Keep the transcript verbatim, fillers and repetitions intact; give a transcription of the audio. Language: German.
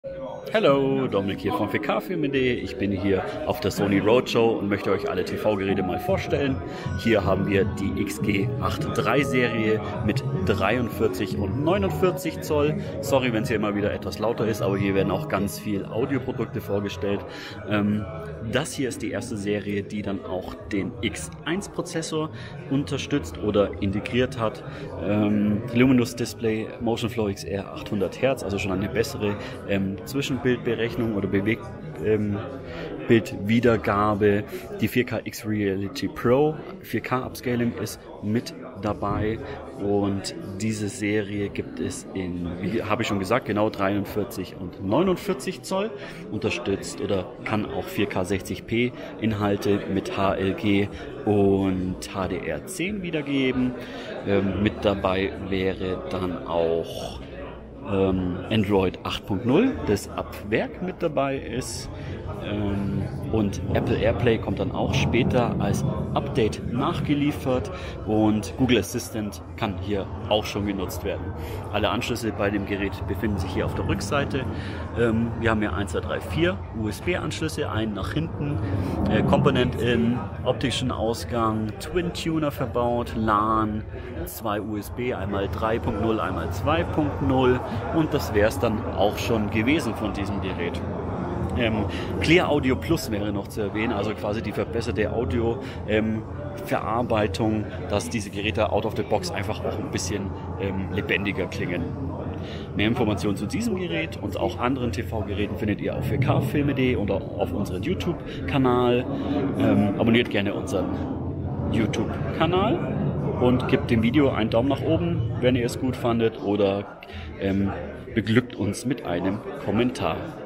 Hallo, Dominik hier von vier K Film punkt de. Ich bin hier auf der Sony Roadshow und möchte euch alle T V-Geräte mal vorstellen. Hier haben wir die X G acht drei Serie mit dreiundvierzig und neunundvierzig Zoll. Sorry, wenn es hier immer wieder etwas lauter ist, aber hier werden auch ganz viel Audioprodukte vorgestellt. Ähm, das hier ist die erste Serie, die dann auch den X eins Prozessor unterstützt oder integriert hat. Ähm, Luminous Display, Motion Flow X R achthundert Hertz, also schon eine bessere ähm, Zwischenbildberechnung oder Bewegtbildwiedergabe. Die vier K X Reality Pro vier K Upscaling ist mit dabei und diese Serie gibt es in, wie habe ich schon gesagt, genau dreiundvierzig und neunundvierzig Zoll, unterstützt oder kann auch vier K sechzig p Inhalte mit H L G und H D R zehn wiedergeben. Ähm, mit dabei wäre dann auch ähm, Android acht Punkt null, das ab Werk mit dabei ist. Ähm, und Apple AirPlay kommt dann auch später als Update nachgeliefert und Google Assistant kann hier auch schon genutzt werden. Alle Anschlüsse bei dem Gerät befinden sich hier auf der Rückseite. Ähm, wir haben hier eins, zwei, drei, vier U S B-Anschlüsse, einen nach hinten, äh, Komponent in optischen Ausgang, Twin Tuner verbaut, LAN, zwei U S B, einmal drei Punkt null, einmal zwei Punkt null und das wäre es dann auch schon gewesen von diesem Gerät. Ähm, Clear Audio Plus wäre noch zu erwähnen, also quasi die verbesserte Audio-Verarbeitung, ähm, dass diese Geräte out of the box einfach auch ein bisschen ähm, lebendiger klingen. Mehr Informationen zu diesem Gerät und auch anderen T V-Geräten findet ihr auf vier K Film punkt de oder auf unserem YouTube-Kanal. Ähm, abonniert gerne unseren YouTube-Kanal und gebt dem Video einen Daumen nach oben, wenn ihr es gut fandet, oder ähm, beglückt uns mit einem Kommentar.